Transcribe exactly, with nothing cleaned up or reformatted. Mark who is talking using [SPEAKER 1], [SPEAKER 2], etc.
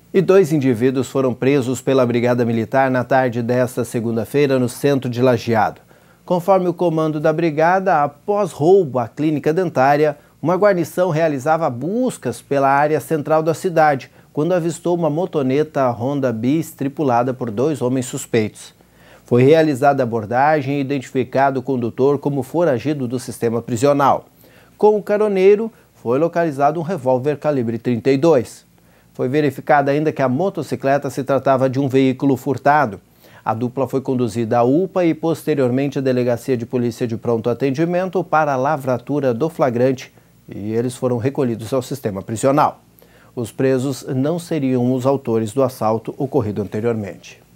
[SPEAKER 1] E dois indivíduos foram presos pela Brigada Militar na tarde desta segunda-feira no centro de Lajeado. Conforme o comando da Brigada, após roubo à clínica dentária, uma guarnição realizava buscas pela área central da cidade, quando avistou uma motoneta Honda Bis tripulada por dois homens suspeitos. Foi realizada a abordagem e identificado o condutor como foragido do sistema prisional. Com o caroneiro, foi localizado um revólver calibre trinta e dois. Foi verificado ainda que a motocicleta se tratava de um veículo furtado. A dupla foi conduzida à U P A e posteriormente à Delegacia de Polícia de Pronto Atendimento para a lavratura do flagrante e eles foram recolhidos ao sistema prisional. Os presos não seriam os autores do assalto ocorrido anteriormente.